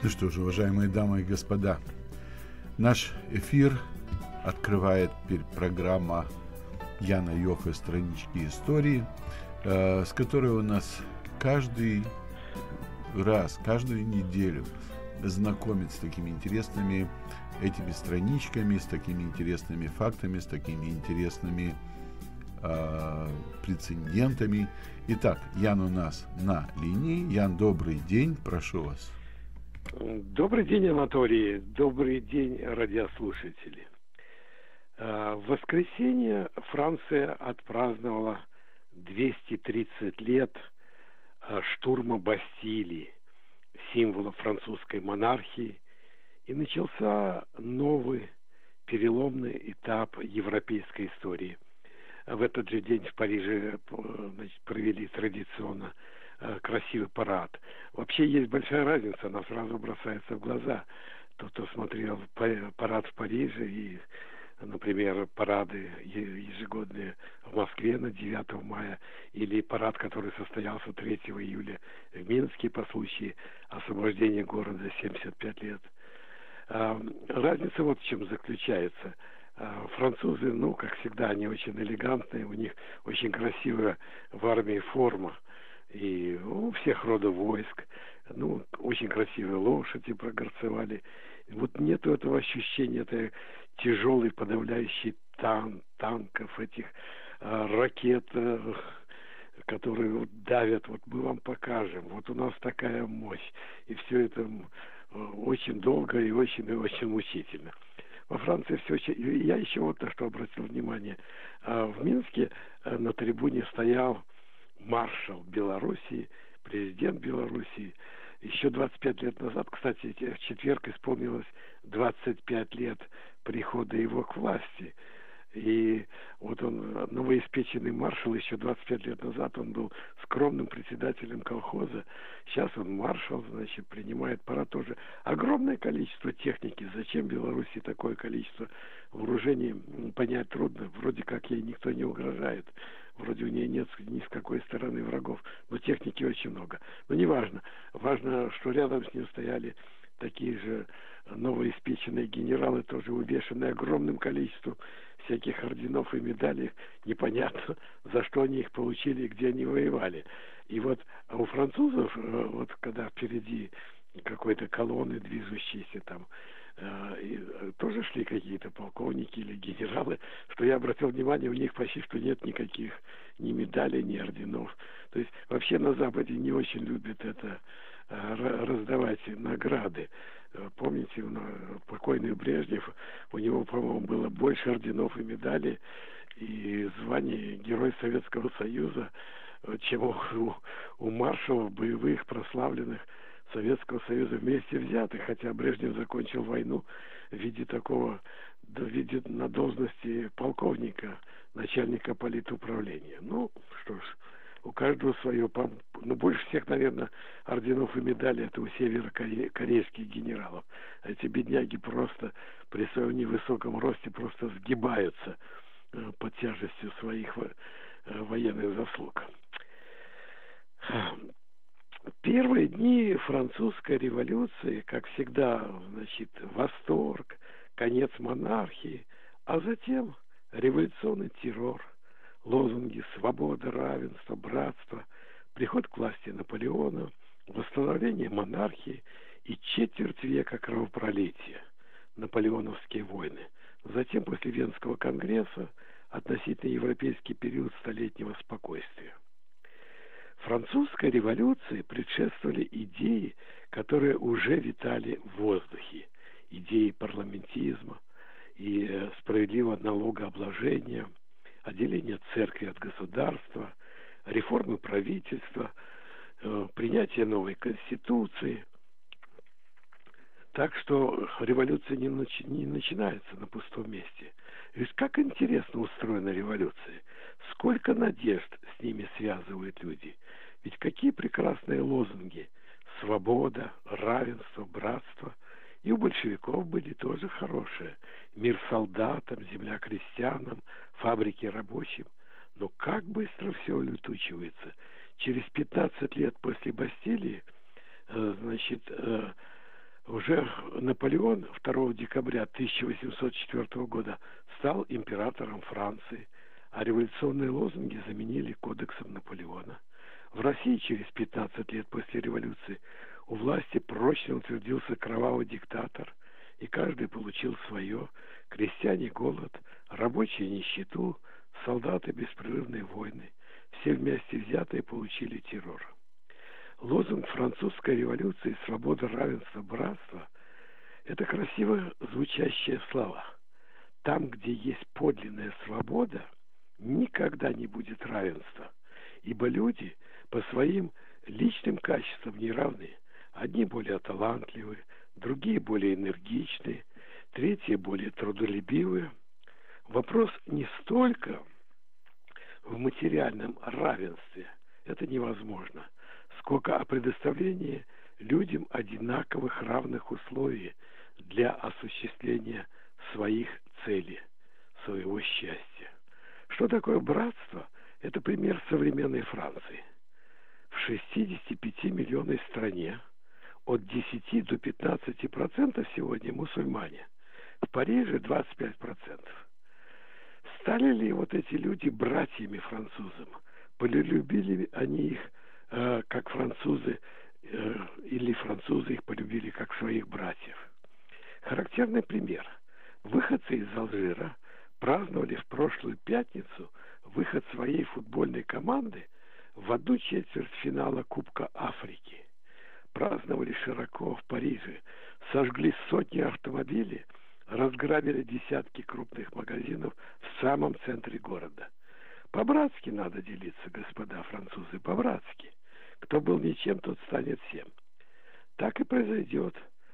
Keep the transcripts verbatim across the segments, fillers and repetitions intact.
Ну что ж, уважаемые дамы и господа, наш эфир открывает программа Яна Йоффе «Странички истории», э, с которой у нас каждый раз, каждую неделю знакомит с такими интересными этими страничками, с такими интересными фактами, с такими интересными э, прецедентами. Итак, Ян у нас на линии. Ян, добрый день, прошу вас. Добрый день, Анатолий. Добрый день, радиослушатели. В воскресенье Франция отпраздновала двести тридцать лет штурма Бастилии, символа французской монархии, и начался новый переломный этап европейской истории. В этот же день в Париже, значит, провели традиционно красивый парад. Вообще есть большая разница, она сразу бросается в глаза. Тот, кто смотрел парад в Париже и, например, парады ежегодные в Москве на девятого мая, или парад, который состоялся третьего июля в Минске по случаю освобождения города семьдесят пять лет. Разница вот в чем заключается. Французы, ну, как всегда, они очень элегантные, у них очень красивая в армии форма. И у всех родов войск, ну, очень красивые лошади прогорцевали. Вот нету этого ощущения этой тяжелой подавляющей тан танков, этих а, ракет, а, которые вот давят. Вот мы вам покажем. Вот у нас такая мощь. И все это а, очень долго и очень и очень мучительно. Во Франции все очень... Я еще вот на что обратил внимание. А, в Минске а, на трибуне стоял маршал Белоруссии, президент Белоруссии. Еще двадцать пять лет назад, кстати, в четверг исполнилось двадцать пять лет прихода его к власти. И вот он, новоиспеченный маршал, еще двадцать пять лет назад он был скромным председателем колхоза. Сейчас он маршал, значит, принимает парад тоже. Огромное количество техники. Зачем Беларуси такое количество вооружений, понять трудно. Вроде как ей никто не угрожает. Вроде у нее нет ни с какой стороны врагов. Но техники очень много. Но не важно. Важно, что рядом с ним стояли такие же новоиспеченные генералы, тоже увешанные огромным количеством всяких орденов и медалей. Непонятно, за что они их получили и где они воевали. И вот а у французов, вот когда впереди какой-то колонны, движущиеся там, и тоже шли какие-то полковники или генералы, что я обратил внимание, у них почти что нет никаких ни медалей, ни орденов. То есть вообще на Западе не очень любят это раздавать награды. Помните, покойный Брежнев, у него, по-моему, было больше орденов и медалей и званий Герой Советского Союза, чем у, у маршалов боевых прославленных Советского Союза вместе взятых, хотя Брежнев закончил войну в виде такого, в виде на должности полковника, начальника политуправления. Ну, что ж, у каждого свое, ну, больше всех, наверное, орденов и медалей это у северокорейских генералов. Эти бедняги просто при своем невысоком росте просто сгибаются под тяжестью своих военных заслуг. Первые дни французской революции, как всегда, значит, восторг, конец монархии, а затем революционный террор, лозунги «Свобода, равенство, братство», приход к власти Наполеона, восстановление монархии и четверть века кровопролития, наполеоновские войны. Затем, после Венского конгресса, относительно европейский период столетнего спокойствия. Французской революции предшествовали идеи, которые уже витали в воздухе. Идеи парламентизма и справедливого налогообложения, отделение церкви от государства, реформы правительства, принятие новой конституции. Так что революция не, начи- не начинается на пустом месте. Ведь как интересно устроена революция. Сколько надежд с ними связывают люди. Ведь какие прекрасные лозунги. Свобода, равенство, братство. И у большевиков были тоже хорошие. Мир солдатам, земля крестьянам, фабрики рабочим. Но как быстро все улетучивается. Через пятнадцать лет после Бастилии, значит, уже Наполеон второго декабря тысяча восемьсот четвёртого года стал императором Франции, а революционные лозунги заменили кодексом Наполеона. В России через пятнадцать лет после революции у власти прочно утвердился кровавый диктатор, и каждый получил свое: крестьяне голод, рабочие нищету, солдаты беспрерывные войны. Все вместе взятые получили террор. Лозунг французской революции «Свобода, равенство, братство» – это красиво звучащие слова. Там, где есть подлинная свобода, никогда не будет равенства, ибо люди по своим личным качествам не равны. Одни более талантливые, другие более энергичные, третьи более трудолюбивые. Вопрос не столько в материальном равенстве, это невозможно, сколько о предоставлении людям одинаковых равных условий для осуществления своих целей, своего счастья. Что такое братство? Это пример современной Франции. В шестидесятипятимиллионной стране от десяти до пятнадцати процентов сегодня мусульмане. В Париже двадцать пять процентов. Стали ли вот эти люди братьями французам? Полюбили ли они их, э, как французы, э, или французы их полюбили как своих братьев? Характерный пример. Выходцы из Алжира праздновали в прошлую пятницу выход своей футбольной команды в одну четверть финала Кубка Африки. Праздновали широко в Париже, сожгли сотни автомобилей, разграбили десятки крупных магазинов в самом центре города. По-братски надо делиться, господа французы, по-братски. Кто был ничем, тот станет всем. Так и произойдет.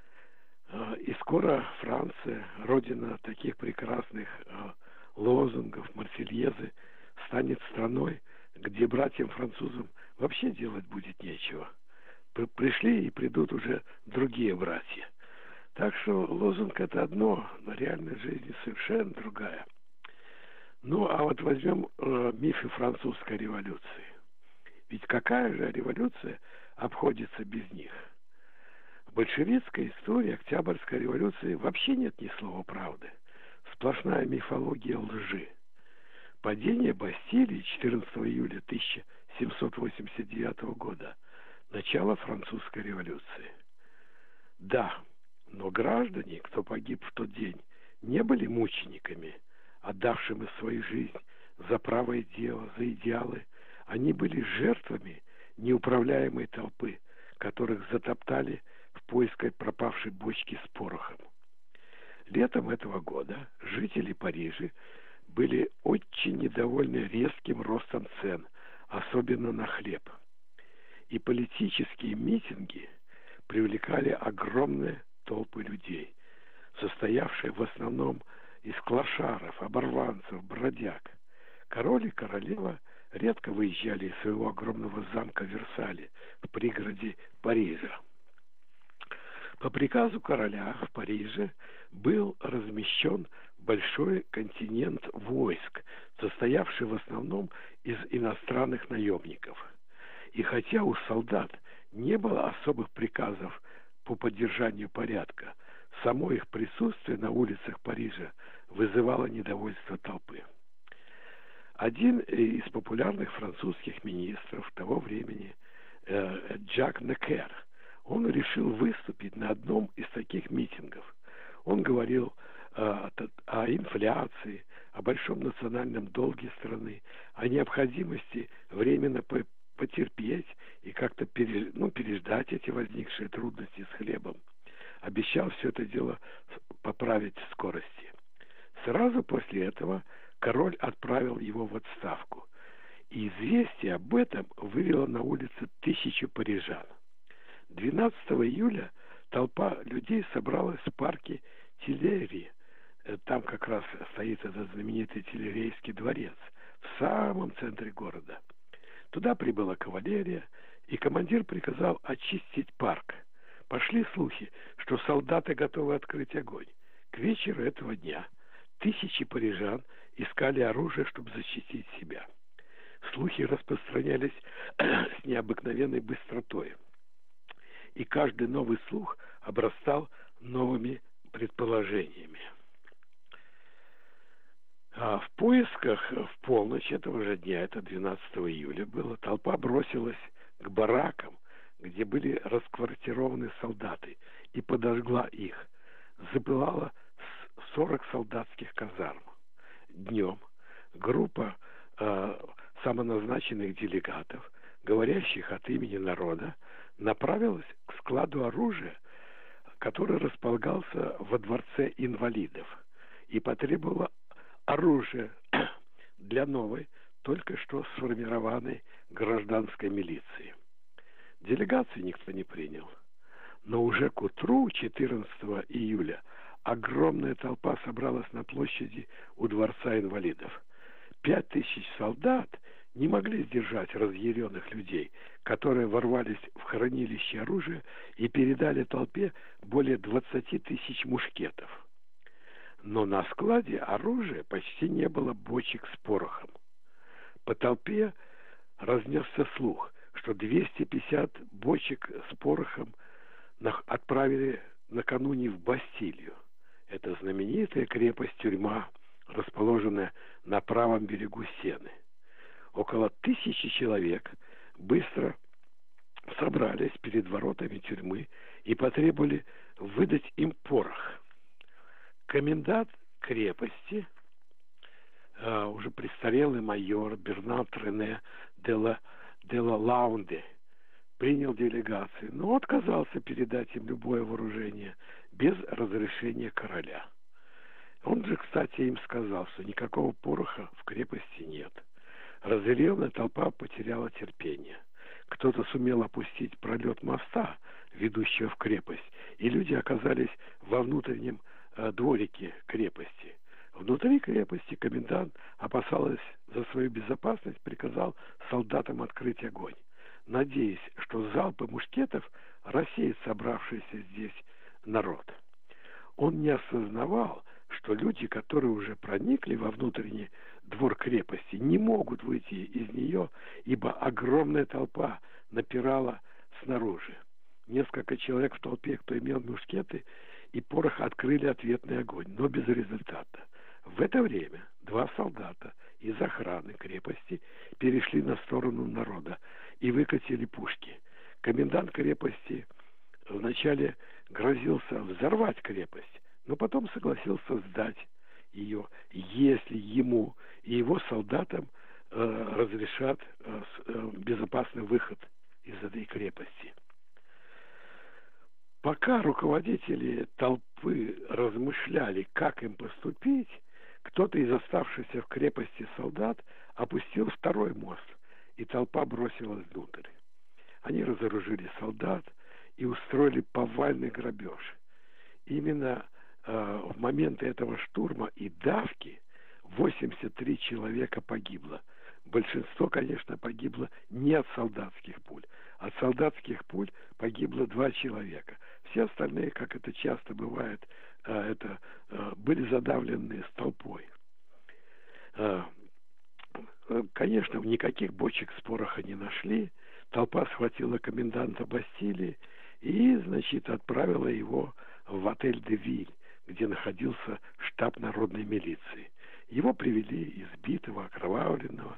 И скоро Франция, родина таких прекрасных лозунгов, марсельезы, станет страной, где братьям-французам вообще делать будет нечего. Пришли и придут уже другие братья. Так что лозунг это одно, но реальная жизнь совершенно другая. Ну, а вот возьмем э, мифы французской революции. Ведь какая же революция обходится без них? В большевистской истории Октябрьской революции вообще нет ни слова правды. Сплошная мифология лжи. Падение Бастилии четырнадцатого июля тысяча семьсот восемьдесят девятого года. Начало французской революции. Да, но граждане, кто погиб в тот день, не были мучениками, отдавшими свою жизнь за правое дело, за идеалы. Они были жертвами неуправляемой толпы, которых затоптали в поисках пропавшей бочки с порохом. Летом этого года жители Парижа были очень недовольны резким ростом цен, особенно на хлеб. И политические митинги привлекали огромные толпы людей, состоявшие в основном из клошаров, оборванцев, бродяг. Король и королева редко выезжали из своего огромного замка Версаля в пригороде Парижа. По приказу короля в Париже был размещен большой контингент войск, состоявший в основном из иностранных наемников. И хотя у солдат не было особых приказов по поддержанию порядка, само их присутствие на улицах Парижа вызывало недовольство толпы. Один из популярных французских министров того времени, э, Жак Некер, он решил выступить на одном из таких митингов. Он говорил э, о, о инфляции, о большом национальном долге страны, о необходимости временно потерпеть и как-то переж... ну, переждать эти возникшие трудности с хлебом. Обещал все это дело поправить в скорости. Сразу после этого король отправил его в отставку. И известие об этом вывело на улицы тысячу парижан. двенадцатого июля толпа людей собралась в парке Тюильри. Там как раз стоит этот знаменитый Тюильрийский дворец, в самом центре города. Туда прибыла кавалерия, и командир приказал очистить парк. Пошли слухи, что солдаты готовы открыть огонь. К вечеру этого дня тысячи парижан искали оружие, чтобы защитить себя. Слухи распространялись с необыкновенной быстротой. И каждый новый слух обрастал новыми предположениями. А в поисках в полночь этого же дня, это двенадцатого июля было, толпа бросилась к баракам, где были расквартированы солдаты, и подожгла их. Запылало сорок солдатских казарм. Днем группа э, самоназначенных делегатов, говорящих от имени народа, направилась к складу оружия, который располагался во дворце инвалидов, и потребовала оружие для новой, только что сформированной гражданской милиции. Делегации никто не принял. Но уже к утру четырнадцатого июля огромная толпа собралась на площади у Дворца инвалидов. Пять тысяч солдат не могли сдержать разъяренных людей, которые ворвались в хранилище оружия и передали толпе более двадцати тысяч мушкетов. Но на складе оружия почти не было бочек с порохом. По толпе разнесся слух, что двести пятьдесят бочек с порохом отправили накануне в Бастилию. Это знаменитая крепость-тюрьма, расположенная на правом берегу Сены. Около тысячи человек быстро собрались перед воротами тюрьмы и потребовали выдать им порох. Комендант крепости, uh, уже престарелый майор Бернард Рене де ла, де ла Лаунде, принял делегацию, но отказался передать им любое вооружение без разрешения короля. Он же, кстати, им сказал, что никакого пороха в крепости нет. Разъяренная толпа потеряла терпение. Кто-то сумел опустить пролет моста, ведущего в крепость, и люди оказались во внутреннем э, дворике крепости. Внутри крепости комендант, опасаясь за свою безопасность, приказал солдатам открыть огонь, надеясь, что залпы мушкетов рассеют собравшийся здесь народ. Он не осознавал, что люди, которые уже проникли во внутренний двор крепости, не могут выйти из нее, ибо огромная толпа напирала снаружи. Несколько человек в толпе, кто имел мушкеты и порох, открыли ответный огонь, но без результата. В это время два солдата из охраны крепости перешли на сторону народа и выкатили пушки. Комендант крепости вначале грозился взорвать крепость, но потом согласился сдать ее, если ему и его солдатам э, разрешат э, э, безопасный выход из этой крепости. Пока руководители толпы размышляли, как им поступить, кто-то из оставшихся в крепости солдат опустил второй мост, и толпа бросилась внутрь. Они разоружили солдат и устроили повальный грабеж. Именно э, в момент этого штурма и давки восемьдесят три человека погибло. Большинство, конечно, погибло не от солдатских пуль. От солдатских пуль погибло два человека. Все остальные, как это часто бывает, э, это, э, были задавлены с толпой. Э, конечно, никаких бочек с пороха не нашли. Толпа схватила коменданта Бастилии и, значит, отправила его в отель «Де Виль», где находился штаб народной милиции. Его привели избитого, окровавленного.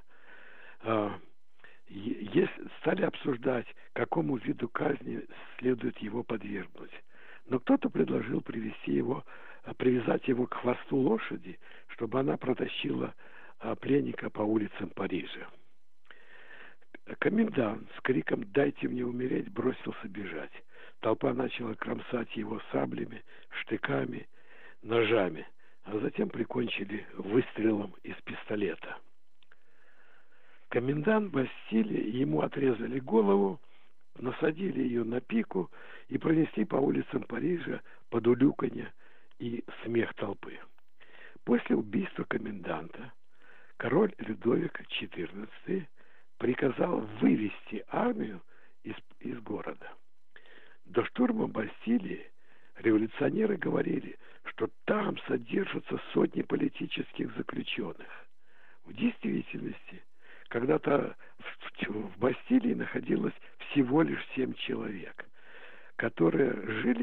Стали обсуждать, какому виду казни следует его подвергнуть. Но кто-то предложил привести его, привязать его к хвосту лошади, чтобы она протащила пленника по улицам Парижа. Комендант с криком «Дайте мне умереть!» бросился бежать. Толпа начала кромсать его саблями, штыками, ножами, а затем прикончили выстрелом из пистолета. Комендант Бастилии, ему отрезали голову, насадили ее на пику и пронесли по улицам Парижа под улюканье и смех толпы. После убийства коменданта король Людовик четырнадцатый приказал вывести армию из, из города. До штурма Бастилии революционеры говорили, что там содержатся сотни политических заключенных. В действительности, когда-то в, в Бастилии находилось всего лишь семь человек, которые жили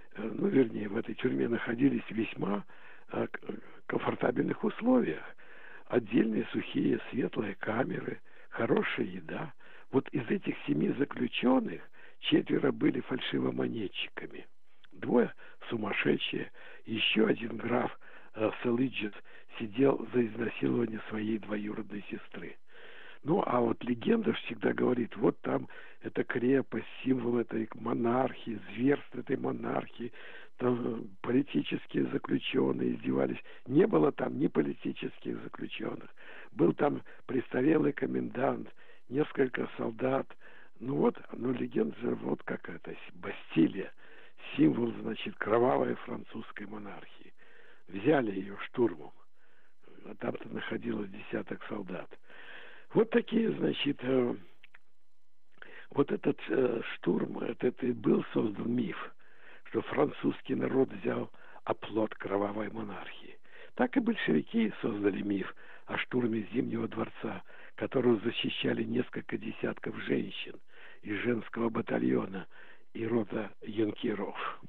ну, вернее, в этой тюрьме находились в весьма комфортабельных условиях. Отдельные сухие, светлые камеры, хорошая еда. Вот из этих семи заключенных четверо были фальшивомонетчиками. Двое сумасшедшие. Еще один граф э, Селиджес сидел за изнасилование своей двоюродной сестры. Ну, а вот легенда всегда говорит, вот там эта крепость, символ этой монархии, зверство этой монархии, там политические заключенные издевались. Не было там ни политических заключенных. Был там престарелый комендант, несколько солдат. Ну вот, ну легенда же вот как это, Бастилия, символ, значит, кровавой французской монархии. Взяли ее штурмом, а там-то находилось десяток солдат. Вот такие, значит, э, вот этот э, штурм, это, это и был создан миф, что французский народ взял оплот кровавой монархии. Так и большевики создали миф о штурме Зимнего дворца, которого защищали несколько десятков женщин из женского батальона и рота юнкеров.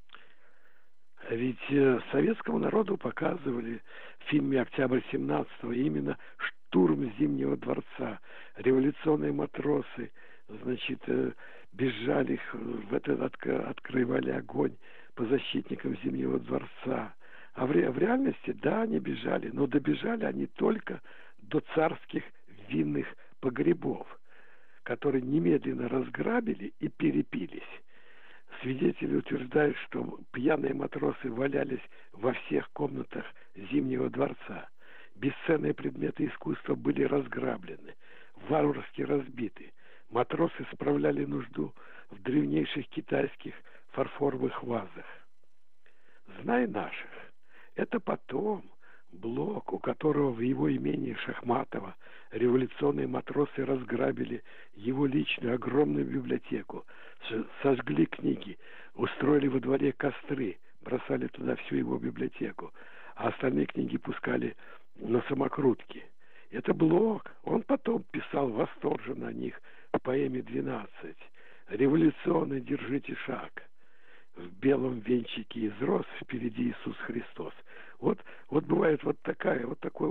А ведь э, советскому народу показывали в фильме «Октябрь семнадцатого» именно штурм Зимнего дворца. Революционные матросы, значит, э, бежали, в этот, от, открывали огонь по защитникам Зимнего дворца. А в, в реальности, да, они бежали, но добежали они только до царских винных погребов, которые немедленно разграбили и перепились. Свидетели утверждают, что пьяные матросы валялись во всех комнатах Зимнего дворца. Бесценные предметы искусства были разграблены, варварски разбиты. Матросы справляли нужду в древнейших китайских фарфоровых вазах. Знай наших, это потом Блок, у которого в его имении Шахматова революционные матросы разграбили его личную огромную библиотеку, сожгли книги, устроили во дворе костры, бросали туда всю его библиотеку, а остальные книги пускали на самокрутки. Это Блок. Он потом писал восторженно о них в поэме «двенадцать». «Революционный держите шаг. В белом венчике из роз впереди Иисус Христос». Вот, вот бывает вот такая, вот такое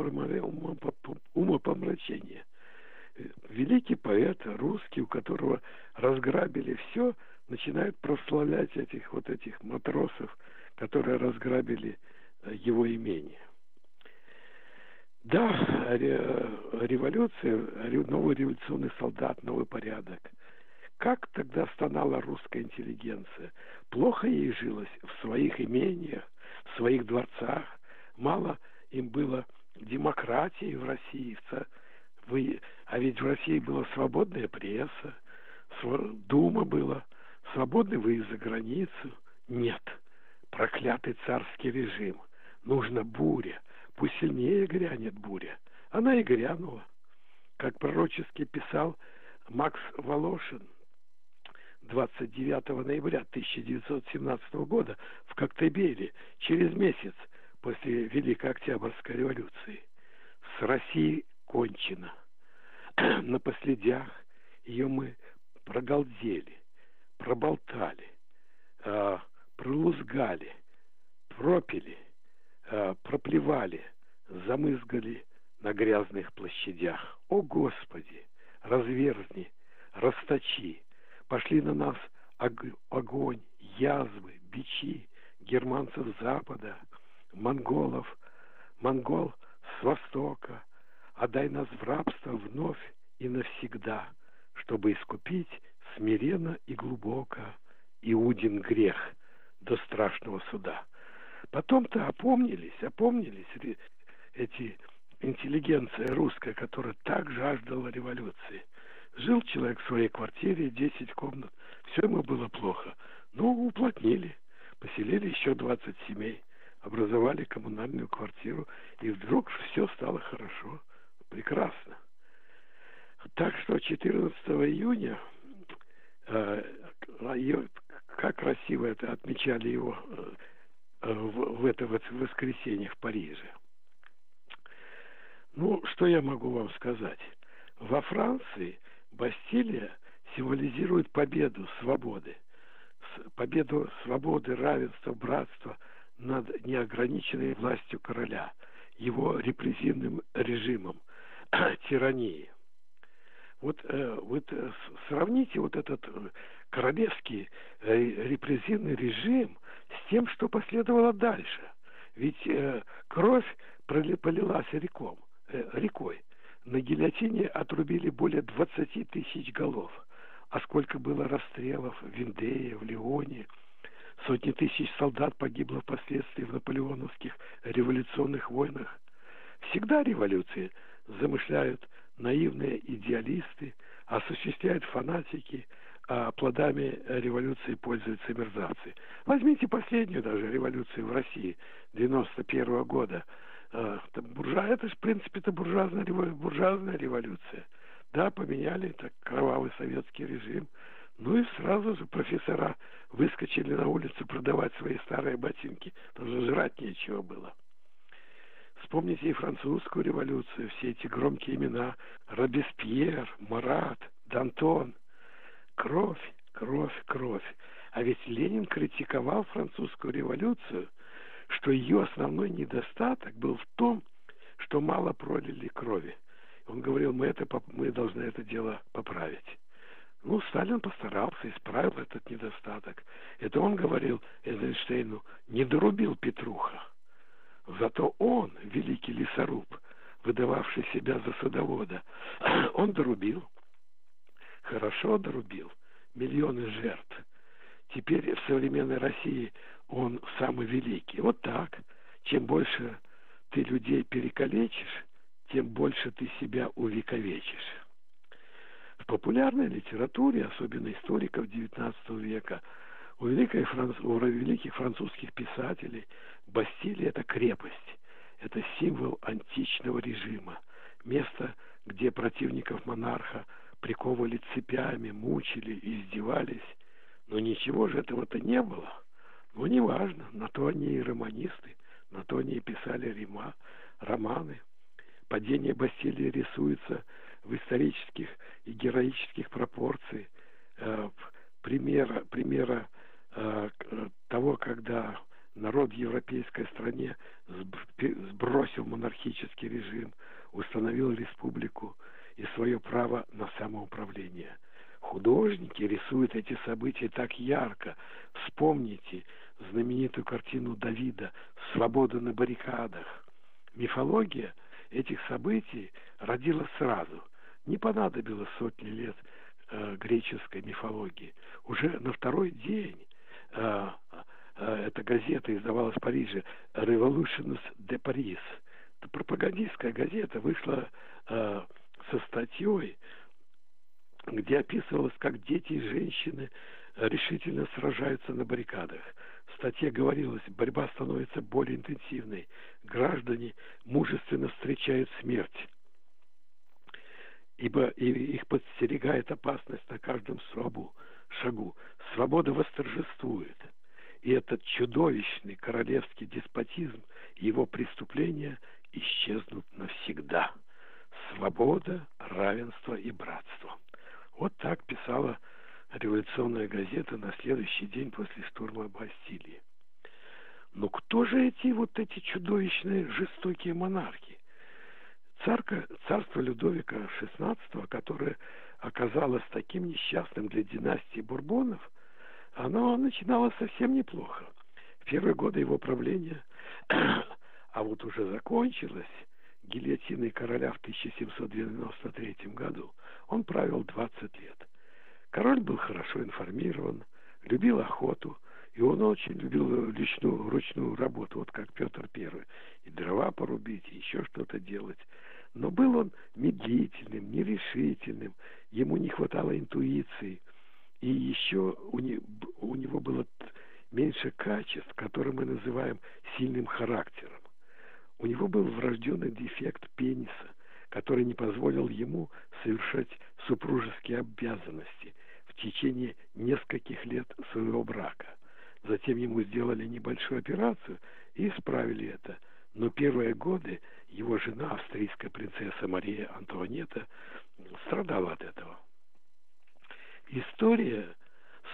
умопомрачение. Великий поэт, русский, у которого разграбили все, начинает прославлять этих вот этих матросов, которые разграбили его имение. Да, революция, новый революционный солдат, новый порядок. Как тогда стонала русская интеллигенция? Плохо ей жилось в своих имениях, в своих дворцах. Мало им было демократии в России. А ведь в России была свободная пресса, дума была, свободный выезд за границу. Нет, проклятый царский режим. Нужна буря. Пусть сильнее грянет буря. Она и грянула. Как пророчески писал Макс Волошин, двадцать девятого ноября тысяча девятьсот семнадцатого года в Коктебеле, через месяц после Великой Октябрьской революции. С Россией кончено. На последях ее мы прогалдели, проболтали, э, пролузгали, пропили, э, проплевали, замызгали на грязных площадях. О, Господи, разверзни, расточи. Пошли на нас огонь, язвы, бичи, германцев с запада, монголов, монгол с востока. Отдай нас в рабство вновь и навсегда, чтобы искупить смиренно и глубоко Иудин грех до страшного суда. Потом-то опомнились, опомнились эти интеллигенция русская, которая так жаждала революции. Жил человек в своей квартире, десять комнат, все ему было плохо. Ну, уплотнили, поселили еще двадцать семей, образовали коммунальную квартиру, и вдруг все стало хорошо, прекрасно. Так что четырнадцатого июня, э, как красиво это отмечали его э, в, в это вот воскресенье в Париже. Ну, что я могу вам сказать? Во Франции Бастилия символизирует победу свободы. победу свободы, равенства, братства над неограниченной властью короля, его репрессивным режимом, тирании. Вот, э, вот э, сравните вот этот королевский э, репрессивный режим с тем, что последовало дальше. Ведь э, кровь полилась реком, э, рекой. На гильотине отрубили более двадцати тысяч голов. А сколько было расстрелов в Вендее, в Лионе. Сотни тысяч солдат погибло впоследствии в наполеоновских революционных войнах. Всегда революции замышляют наивные идеалисты, осуществляют фанатики, а плодами революции пользуются мерзавцы. Возьмите последнюю даже революцию в России девяносто первого года. Буржуа, это же, в принципе, это буржуазная, буржуазная революция. Да, поменяли так кровавый советский режим. Ну и сразу же профессора выскочили на улицу продавать свои старые ботинки. Потому что жрать нечего было. Вспомните и французскую революцию, все эти громкие имена: Робеспьер, Марат, Д'Антон. Кровь, кровь, кровь. А ведь Ленин критиковал французскую революцию, что ее основной недостаток был в том, что мало пролили крови. Он говорил, мы, это, мы должны это дело поправить. Ну, Сталин постарался, исправил этот недостаток. Это он говорил Эйзенштейну, не дорубил Петруха. Зато он, великий лесоруб, выдававший себя за садовода, он дорубил. Хорошо дорубил. Миллионы жертв. Теперь в современной России он самый великий. Вот так. Чем больше ты людей перекалечишь, тем больше ты себя увековечишь. В популярной литературе, особенно историков девятнадцатого века, у, великой франц... у великих французских писателей Бастилия – это крепость, это символ античного режима, место, где противников монарха приковывали цепями, мучили и издевались. Но ничего же этого-то не было. Ну, неважно, на то они и романисты, на то они и писали рима, романы. Падение Бастилии рисуется в исторических и героических пропорциях. Э, примера, примера э, того, когда народ в европейской стране сбросил монархический режим, установил республику и свое право на самоуправление. Художники рисуют эти события так ярко. Вспомните знаменитую картину Давида «Свобода на баррикадах». Мифология этих событий родилась сразу. Не понадобилось сотни лет э, греческой мифологии. Уже на второй день э, э, эта газета издавалась в Париже «Revolutions de Paris». Это пропагандистская газета вышла э, со статьей, где описывалось, как дети и женщины решительно сражаются на баррикадах. В статье говорилось, борьба становится более интенсивной. Граждане мужественно встречают смерть, ибо их подстерегает опасность на каждом шагу. Свобода восторжествует. И этот чудовищный королевский деспотизм и его преступления исчезнут навсегда. Свобода, равенство и братство. Вот так писала революционная газета на следующий день после штурма Бастилии. Но кто же эти вот эти чудовищные жестокие монархи? Царка, царство Людовика шестнадцатого, которое оказалось таким несчастным для династии Бурбонов, оно начиналось совсем неплохо. В первые годы его правления, а вот уже закончилось гильотиной короля в тысяча семьсот девяносто третьем году. Он правил двадцать лет. Король был хорошо информирован, любил охоту, и он очень любил личную, ручную работу, вот как Петр Первый. И дрова порубить, и еще что-то делать. Но был он медлительным, нерешительным, ему не хватало интуиции. И еще у, не, у него было меньше качеств, которые мы называем сильным характером. У него был врожденный дефект пениса, который не позволил ему совершать супружеские обязанности в течение нескольких лет своего брака. Затем ему сделали небольшую операцию и исправили это. Но первые годы его жена, австрийская принцесса Мария Антуанетта, страдала от этого. История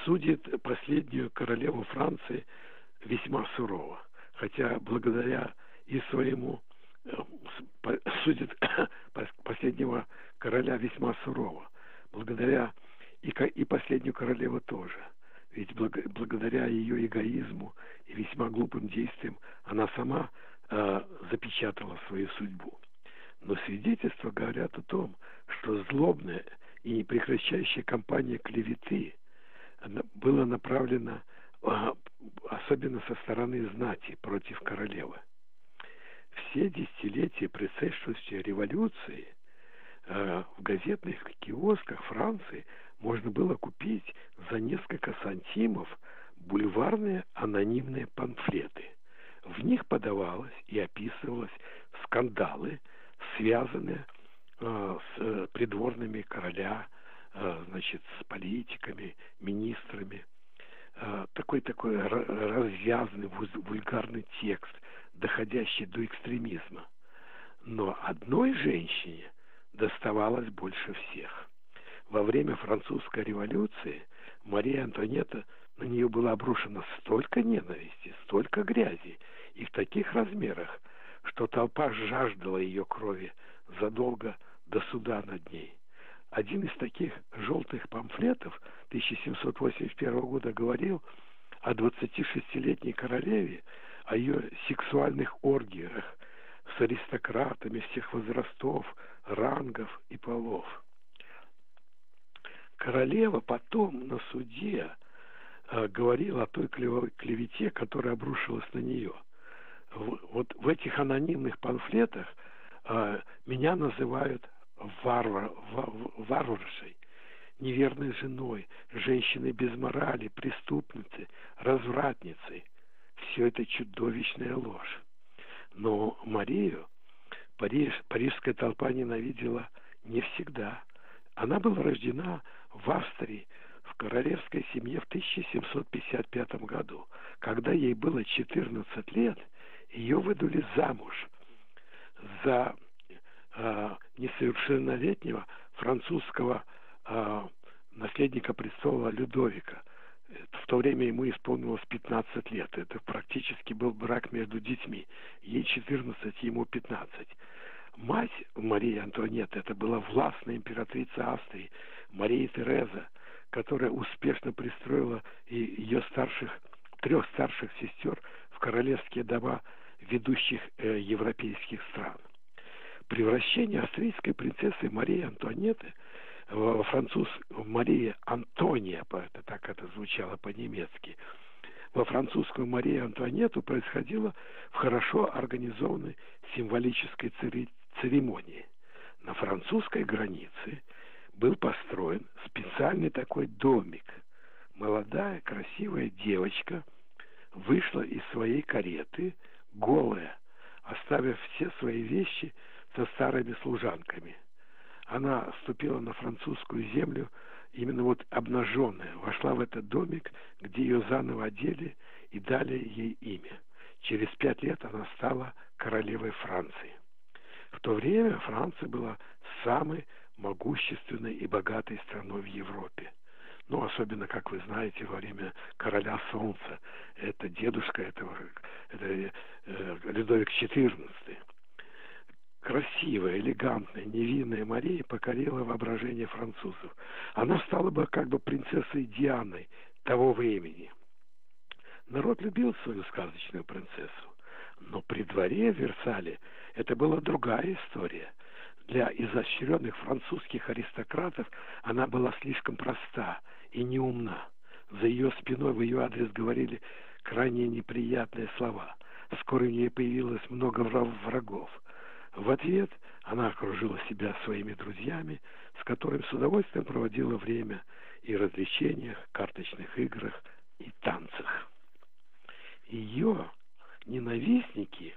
судит последнюю королеву Франции весьма сурово, хотя благодаря и своему судит последнего короля весьма сурово, благодаря и, и последнюю королеву тоже. Ведь благодаря ее эгоизму и весьма глупым действиям она сама э, запечатала свою судьбу. Но свидетельства говорят о том, что злобная и непрекращающая кампания клеветы была направлена э, особенно со стороны знати против королевы. Все десятилетия предшествующей революции э, в газетных киосках Франции можно было купить за несколько сантимов бульварные анонимные памфлеты. В них подавалось и описывалось скандалы, связанные э, с э, придворными короля, э, значит, с политиками, министрами. Э, такой такой развязанный, вульгарный текст, доходящий до экстремизма. Но одной женщине доставалось больше всех. Во время французской революции Мария Антуанетта, на нее было обрушено столько ненависти, столько грязи, и в таких размерах, что толпа жаждала ее крови задолго до суда над ней. Один из таких желтых памфлетов тысяча семьсот восемьдесят первого года говорил о двадцатишестилетней королеве, о ее сексуальных оргиях с аристократами всех возрастов, рангов и полов. Королева потом на суде э, говорила о той клевете, которая обрушилась на нее. В, вот в этих анонимных памфлетах э, меня называют варвар, варваршей, неверной женой, женщиной без морали, преступницей, развратницей. Все это чудовищная ложь. Но Марию Париж, парижская толпа ненавидела не всегда. Она была рождена в Австрии в королевской семье в тысяча семьсот пятьдесят пятом году. Когда ей было четырнадцать лет, ее выдали замуж за э, несовершеннолетнего французского э, наследника престола Людовика. В то время ему исполнилось пятнадцать лет. Это практически был брак между детьми. Ей четырнадцать, ему пятнадцать. Мать Марии Антуанетты, это была властная императрица Австрии, Мария Тереза, которая успешно пристроила и ее старших, трех старших сестер в королевские дома ведущих э, европейских стран. Превращение австрийской принцессы Марии Антуанетты во француз Мария Антония, это так это звучало по-немецки, во французскую Марию Антуанетту происходило в хорошо организованной символической церемонии. На французской границе был построен специальный такой домик. Молодая, красивая девочка вышла из своей кареты, голая, оставив все свои вещи со старыми служанками. Она ступила на французскую землю, именно вот обнаженная, вошла в этот домик, где ее заново одели и дали ей имя. Через пять лет она стала королевой Франции. В то время Франция была самой могущественной и богатой страной в Европе. Ну, особенно, как вы знаете, во время короля Солнца. Это дедушка этого, это э, Людовик четырнадцатый. Красивая, элегантная, невинная Мария покорила воображение французов. Она стала бы как бы принцессой Дианой того времени. Народ любил свою сказочную принцессу. Но при дворе в Версале это была другая история. Для изощренных французских аристократов она была слишком проста и неумна. За ее спиной в ее адрес говорили крайне неприятные слова. Вскоре у нее появилось много врагов. В ответ она окружила себя своими друзьями, с которыми с удовольствием проводила время и в развлечениях, карточных играх и танцах. Ее ненавистники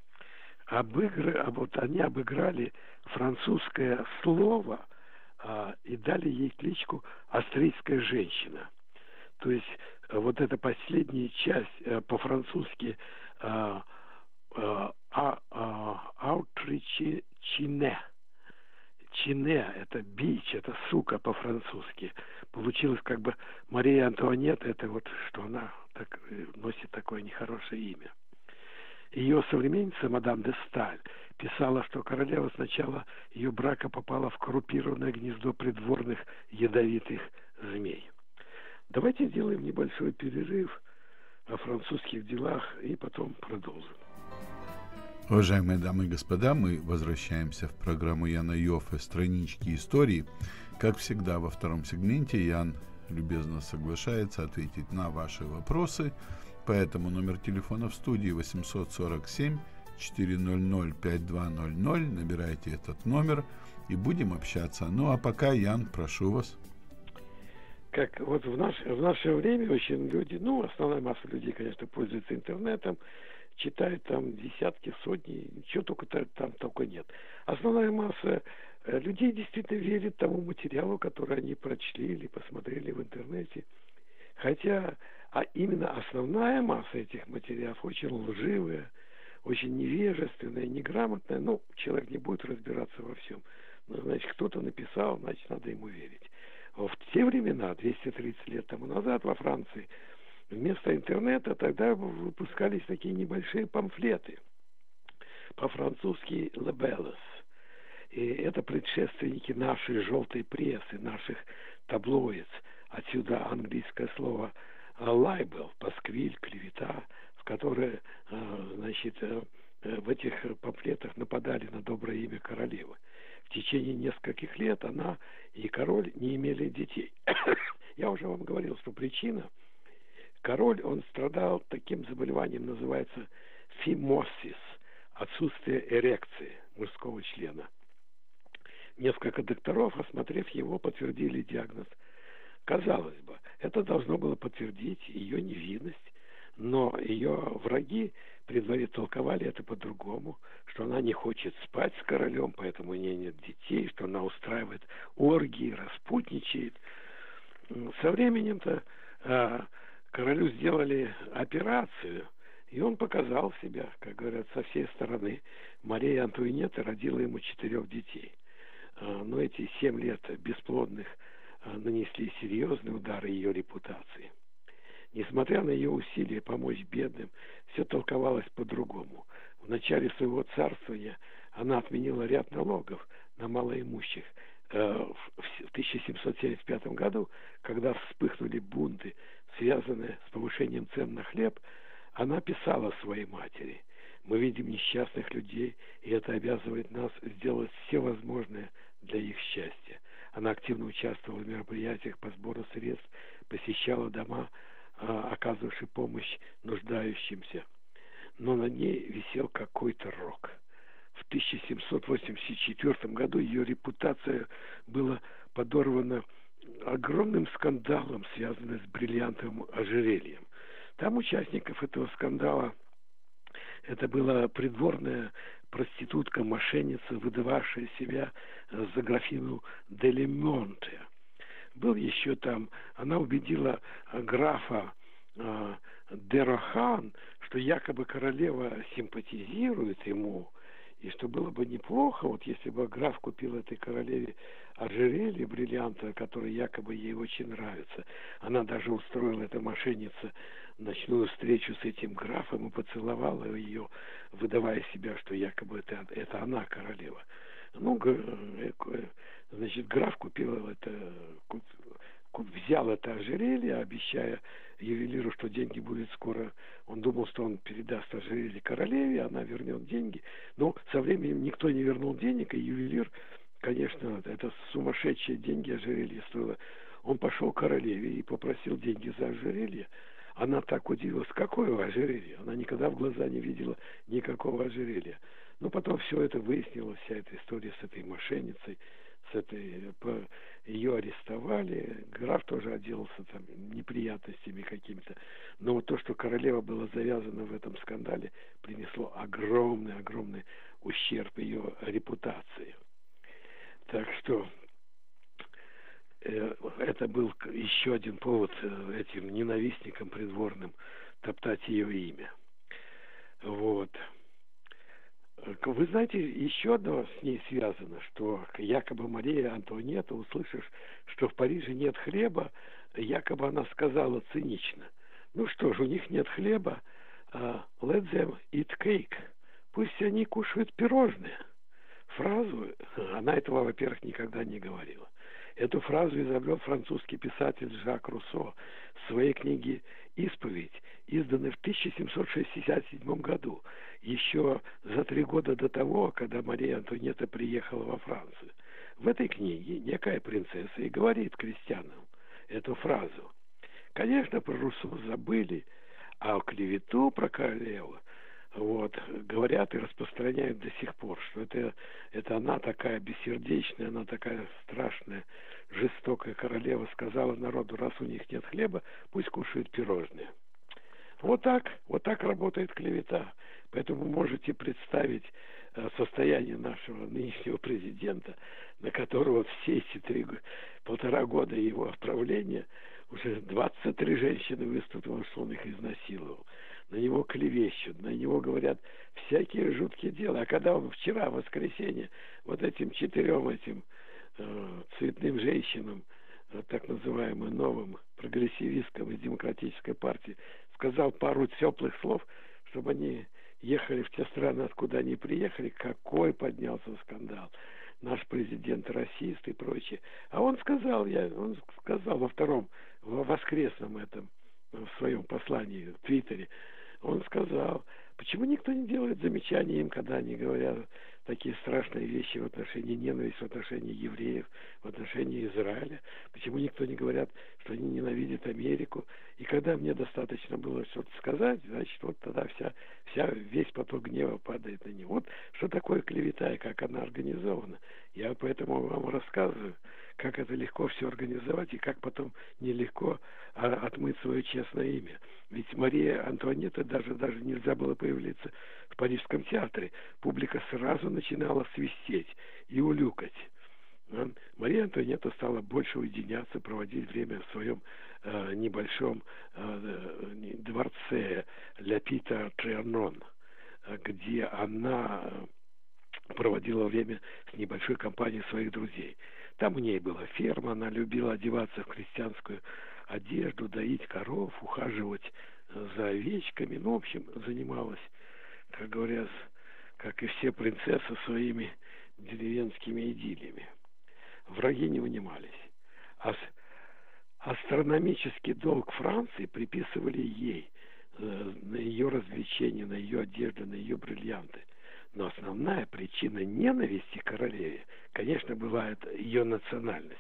обыгры, вот они обыграли французское слово а, и дали ей кличку «австрийская женщина». То есть вот эта последняя часть а, по-французски а, а, а, «аутричине», чине, это бич, это сука по-французски. Получилось как бы Мария Антуанетта, это вот, что она так, носит такое нехорошее имя. Ее современница, мадам де Сталь, писала, что королева сначала ее брака попала в коррумпированное гнездо придворных ядовитых змей. Давайте сделаем небольшой перерыв о французских делах и потом продолжим. Уважаемые дамы и господа, мы возвращаемся в программу Яна Йоффе «Странички истории». Как всегда, во втором сегменте Ян любезно соглашается ответить на ваши вопросы. Поэтому номер телефона в студии восемьсот сорок семь четыреста пятьдесят два ноль ноль. Набирайте этот номер и будем общаться. Ну а пока, Ян, прошу вас. Как вот в, наш, в наше время очень люди, ну, основная масса людей, конечно, пользуются интернетом, читают там десятки, сотни, ничего только там только нет. Основная масса людей действительно верит тому материалу, который они прочли или посмотрели в интернете. Хотя, а именно основная масса этих материалов очень лживая, очень невежественная, неграмотная. Ну, человек не будет разбираться во всем. Но, значит, кто-то написал, значит, надо ему верить. В те времена, двести тридцать лет тому назад, во Франции, вместо интернета тогда выпускались такие небольшие памфлеты. По-французски «Le Belles». И это предшественники нашей желтой прессы, наших таблоидов. Отсюда английское слово «libel», «пасквиль», «клевета», в которой, значит, в этих памфлетах нападали на доброе имя королевы. В течение нескольких лет она и король не имели детей. Я уже вам говорил, что причина. Король, он страдал таким заболеванием, называется фимосис, отсутствие эрекции мужского члена. Несколько докторов, осмотрев его, подтвердили диагноз. Казалось бы, это должно было подтвердить ее невинность, но ее враги при дворе толковали это по-другому, что она не хочет спать с королем, поэтому у нее нет детей, что она устраивает оргии, распутничает. Со временем-то а, королю сделали операцию, и он показал себя, как говорят, со всей стороны. Мария Антуанетта родила ему четырех детей. А, но эти семь лет бесплодных а, нанесли серьезный удар ее репутации. Несмотря на ее усилия помочь бедным, все толковалось по-другому. В начале своего царствования она отменила ряд налогов на малоимущих. В тысяча семьсот семьдесят пятом году, когда вспыхнули бунты, связанные с повышением цен на хлеб, она писала своей матери: «Мы видим несчастных людей, и это обязывает нас сделать все возможное для их счастья». Она активно участвовала в мероприятиях по сбору средств, посещала дома, оказывавший помощь нуждающимся. Но на ней висел какой-то рок. В тысяча семьсот восемьдесят четвёртом году ее репутация была подорвана огромным скандалом, связанным с бриллиантовым ожерельем. Там участников этого скандала это была придворная проститутка, мошенница, выдававшая себя за графиню де Лемонте. Был еще там, она убедила графа э, де Рохан, что якобы королева симпатизирует ему, и что было бы неплохо, вот если бы граф купил этой королеве ожерелье бриллианта, которое якобы ей очень нравится. Она даже устроила, эта мошенница, ночную встречу с этим графом и поцеловала ее, выдавая себя, что якобы это, это она королева. Ну, значит, граф купил это, взял это ожерелье, обещая ювелиру, что деньги будут скоро. Он думал, что он передаст ожерелье королеве, она вернет деньги. Но со временем никто не вернул денег, и ювелир, конечно, это сумасшедшие деньги ожерелье стоило. Он пошел к королеве и попросил деньги за ожерелье. Она так удивилась: какое ожерелье? Она никогда в глаза не видела никакого ожерелья. Но потом все это выяснилось, вся эта история с этой мошенницей, с этой, ее арестовали, граф тоже отделался там неприятностями какими-то. Но вот то, что королева была завязана в этом скандале, принесло огромный-огромный ущерб ее репутации. Так что э, это был еще один повод э, этим ненавистникам придворным топтать ее имя. Вот. Так вы знаете, еще одно с ней связано, что якобы Мария Антуанетта, услышав, что в Париже нет хлеба, якобы она сказала цинично: ну что ж, у них нет хлеба, uh, let them eat cake. Пусть они кушают пирожные. Фразу, она этого, во-первых, никогда не говорила. Эту фразу изобрел французский писатель Жак Руссо в своей книге «Исповедь», изданной в тысяча семьсот шестьдесят седьмом году, еще за три года до того, когда Мария Антуанетта приехала во Францию. В этой книге некая принцесса и говорит крестьянам эту фразу. Конечно, про Руссо забыли, а клевету про королеву вот, говорят и распространяют до сих пор, что это, это она такая бессердечная, она такая страшная, жестокая королева сказала народу: раз у них нет хлеба, пусть кушают пирожные. Вот так, вот так работает клевета. Поэтому можете представить состояние нашего нынешнего президента, на которого все эти три, полтора года его правления уже двадцать три женщины выступило, что он их изнасиловал. На него клевещут, на него говорят всякие жуткие дела. А когда он вчера, в воскресенье, вот этим четырем этим э, цветным женщинам, э, так называемым новым прогрессивистским и демократической партии, сказал пару теплых слов, чтобы они ехали в те страны, откуда они приехали, какой поднялся скандал. Наш президент расист и прочее. А он сказал, я, он сказал во втором, в воскресном этом, в своем послании в Твиттере, он сказал, почему никто не делает замечаний им, когда они говорят такие страшные вещи в отношении ненависти, в отношении евреев, в отношении Израиля. Почему никто не говорят, что они ненавидят Америку. И когда мне достаточно было что-то сказать, значит, вот тогда вся, вся, весь поток гнева падает на него. Вот что такое клевета и как она организована. Я поэтому вам рассказываю, как это легко все организовать и как потом нелегко а, отмыть свое честное имя. Ведь Мария Антуанетта даже, даже нельзя было появиться в Парижском театре. Публика сразу начинала свистеть и улюкать. Мария Антуанетта стала больше уединяться, проводить время в своем э, небольшом э, дворце Ля Пита Трианон, где она проводила время с небольшой компанией своих друзей. Там у ней была ферма, она любила одеваться в крестьянскую одежду, доить коров, ухаживать за овечками. Ну, в общем, занималась, как говорят, как и все принцессы, своими деревенскими идиллиями. Враги не унимались. А астрономический долг Франции приписывали ей, на ее развлечения, на ее одежду, на ее бриллианты. Но основная причина ненависти к королеве, конечно, бывает ее национальность.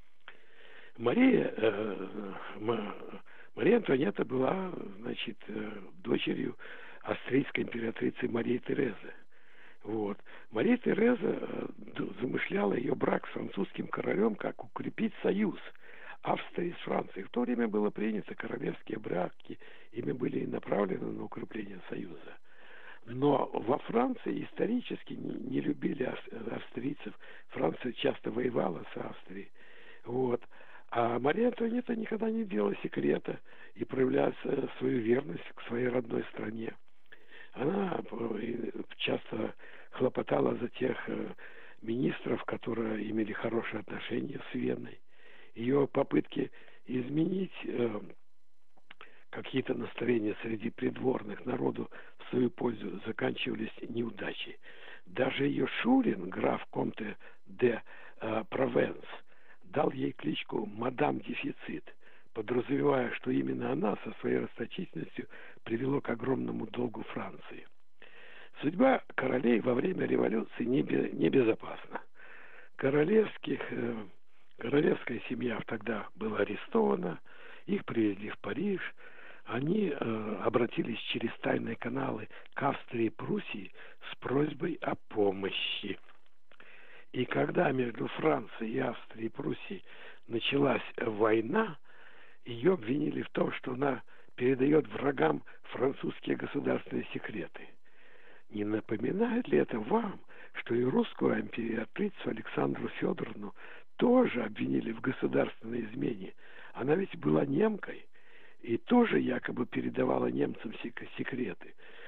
Мария, э, Мария Антуанетта была, значит, дочерью австрийской императрицы Марии Терезы. Вот. Мария Тереза замышляла ее брак с французским королем, как укрепить союз Австрии с Францией. В то время было принято королевские браки, ими были направлены на укрепление союза. Но во Франции исторически не, не любили австрийцев. Франция часто воевала с Австрией. Вот. А Мария Антуанетта никогда не делала секрета и проявляла свою верность к своей родной стране. Она часто хлопотала за тех министров, которые имели хорошие отношения с Веной. Ее попытки изменить э, какие-то настроения среди придворных народу в свою пользу заканчивались неудачей. Даже ее шурин, граф Комте де э, Провенс, дал ей кличку «Мадам Дефицит», подразумевая, что именно она со своей расточительностью привело к огромному долгу Франции. Судьба королей во время революции небезопасна. Королевских, э, королевская семья тогда была арестована, их привезли в Париж, они э, обратились через тайные каналы к Австрии и Пруссии с просьбой о помощи. И когда между Францией и Австрией и Пруссией началась война, ее обвинили в том, что она передает врагам французские государственные секреты. Не напоминает ли это вам, что и русскую императрицу Александру Федоровну тоже обвинили в государственной измене? Она ведь была немкой и тоже якобы передавала немцам секреты.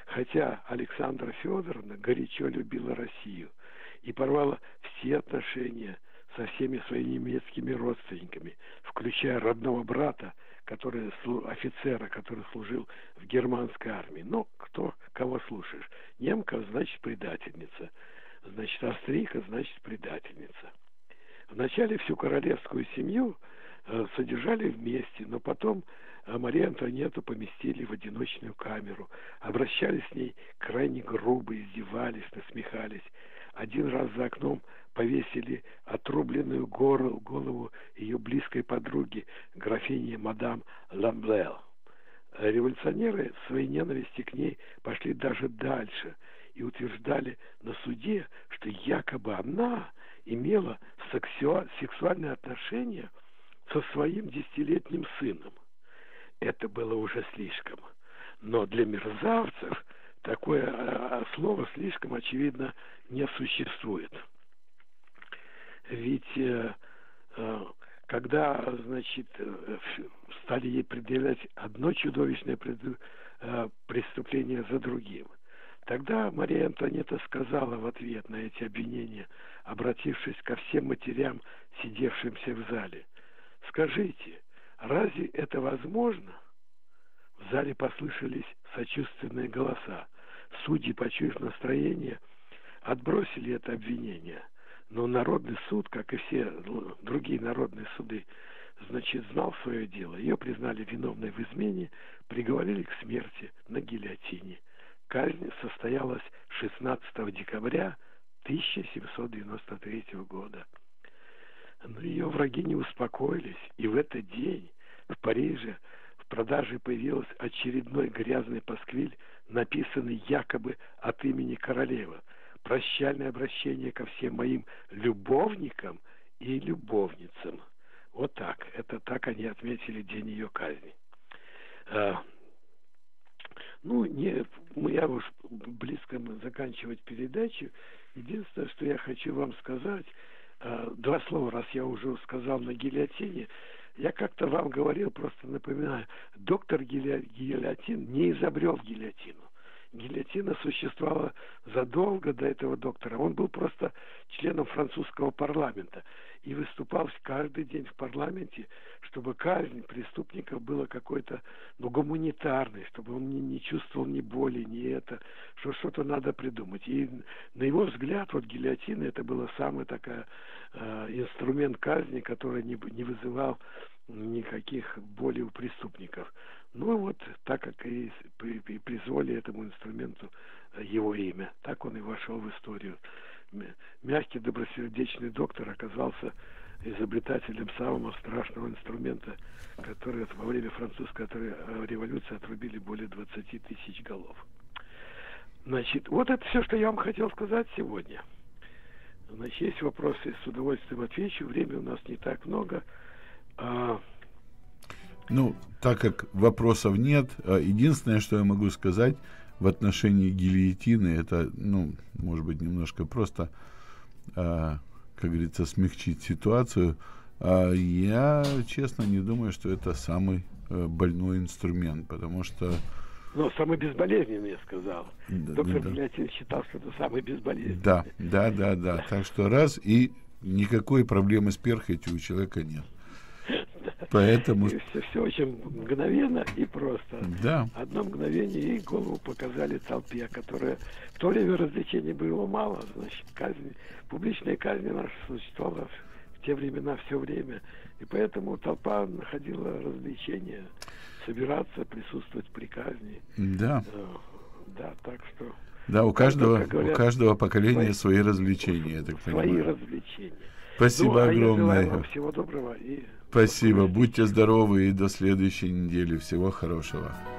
Хотя Александра Федоровна горячо любила Россию и порвала все отношения со всеми своими немецкими родственниками, включая родного брата, который, офицера, который служил в германской армии. Но кто кого слушаешь? Немка, значит, предательница. Значит, австрийка, значит, предательница. Вначале всю королевскую семью э, содержали вместе, но потом э, Марию Антуанетту поместили в одиночную камеру. Обращались с ней крайне грубо, издевались, насмехались. Один раз за окном повесили отрубленную гору, голову ее близкой подруги, графини мадам Ламблер. Революционеры в своей ненависти к ней пошли даже дальше и утверждали на суде, что якобы она имела сексу... сексуальные отношения со своим десятилетним сыном. Это было уже слишком. Но для мерзавцев такое слово слишком, очевидно, не существует. Ведь э, э, когда, значит, э, стали ей предъявлять одно чудовищное пред, э, преступление за другим, тогда Мария Антуанетта сказала в ответ на эти обвинения, обратившись ко всем матерям, сидевшимся в зале: «Скажите, разве это возможно?» В зале послышались сочувственные голоса. Судьи, почуяв настроение, отбросили это обвинение. Но Народный суд, как и все другие народные суды, значит, знал свое дело. Ее признали виновной в измене, приговорили к смерти на гильотине. Казнь состоялась шестнадцатого декабря тысяча семьсот девяносто третьего года. Но ее враги не успокоились, и в этот день в Париже в продаже появился очередной грязный пасквиль, написанный якобы от имени королевы. Прощальное обращение ко всем моим любовникам и любовницам. Вот так. Это так они отметили день ее казни. А, ну, не, я уж близко заканчивать передачу. Единственное, что я хочу вам сказать, а, два слова, раз я уже сказал на гильотине, я как-то вам говорил, просто напоминаю, доктор Гильотин не изобрел гильотину. Гильотина существовала задолго до этого доктора. Он был просто членом французского парламента и выступал каждый день в парламенте, чтобы казнь преступников была какой-то, ну, гуманитарной, чтобы он не, не чувствовал ни боли, ни это, что что-то надо придумать. И на его взгляд, вот гильотина, это была самый такой э, инструмент казни, который не, не вызывал никаких болей у преступников. Ну вот, так как и призвали этому инструменту его имя, так он и вошел в историю. Мягкий, добросердечный доктор оказался изобретателем самого страшного инструмента, который во время французской революции отрубили более двадцати тысяч голов. Значит, вот это все, что я вам хотел сказать сегодня. Значит, есть вопросы, с удовольствием отвечу. Времени у нас не так много. А... Ну, так как вопросов нет, единственное, что я могу сказать в отношении гильотины, это, ну, может быть, немножко просто, а, как говорится, смягчить ситуацию. А я, честно, не думаю, что это самый а, больной инструмент, потому что... Ну, самый безболезненный, я сказал. Да, Доктор да. Гильотин считал, что это самый безболезненный. Да, да, да, да. Так что раз, и никакой проблемы с перхотью у человека нет. Поэтому... Все, все очень мгновенно и просто. Да. Одно мгновение и голову показали толпе, которая в то время развлечений было мало. Значит, казнь, публичная казнь наша существовала в те времена все время. И поэтому толпа находила развлечения, собираться, присутствовать при казни. Да. Да, так что... Да, у каждого, говорят, у каждого поколения свои, свои развлечения, я так свои понимаю. развлечения. Спасибо ну, а огромное. Я желаю вам всего доброго. И спасибо. Будьте здоровы и до следующей недели. Всего хорошего.